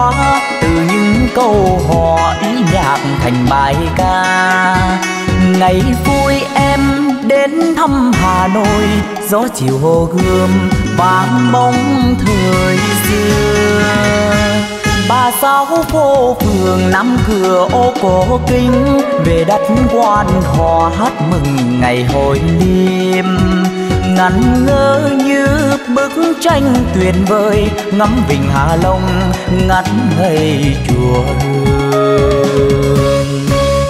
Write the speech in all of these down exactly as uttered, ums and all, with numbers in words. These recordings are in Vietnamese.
hoa, từ những câu hò ý nhạc thành bài ca. Ngày vui em đến thăm Hà Nội, gió chiều Hồ Gươm vang bóng thời xưa. Ba sáu phố phường năm cửa ô cổ kính, về đặt quan hò hát mừng ngày hội liêm. Ngẩn ngơ như bức tranh tuyệt vời, ngắm vịnh Hạ Long ngắt ngây chùa Hương.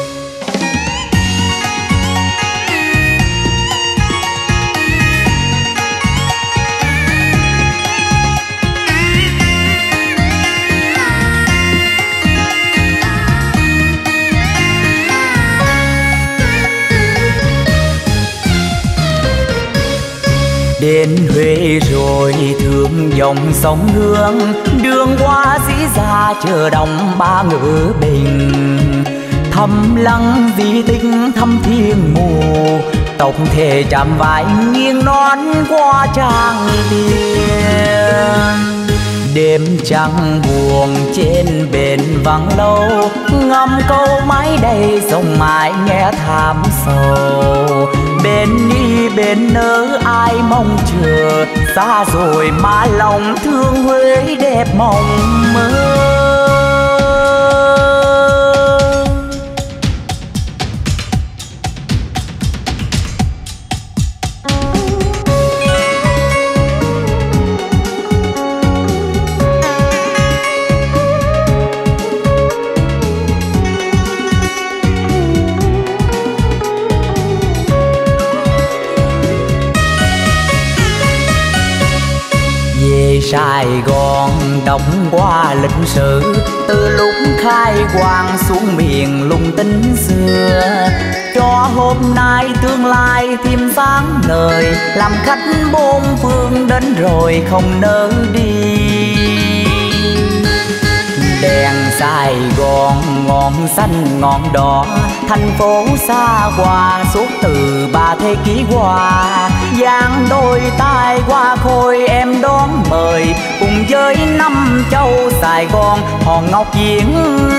Đến Huế rồi thương dòng sông Hương, đường qua dĩ ra chờ đồng ba ngự bình. Thăm lăng di tích thăm thiên mù, tộc thể chạm vai nghiêng nón qua trang tiền. Đêm trăng buồn trên bến vắng lâu, ngắm câu mái đầy sông mãi nghe thảm sầu. Bên đi bên nỡ ai mong chờ, xa rồi mà lòng thương Huế đẹp mộng mơ. Sài Gòn đóng qua lịch sử, từ lúc khai quang xuống miền lung tính xưa. Cho hôm nay tương lai thêm sáng ngời, làm khách bốn phương đến rồi không nỡ đi. Đèn Sài Gòn ngọn xanh ngọn đỏ, thành phố xa qua suốt từ ba thế kỷ qua. Giang đôi tay qua khôi em đón mời, cùng với năm châu Sài Gòn hòn ngọc diễn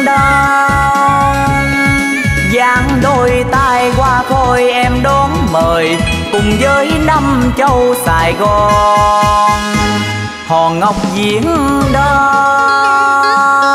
đan. Giang đôi tay qua khôi em đón mời, cùng với năm châu Sài Gòn hòn ngọc diễn đan.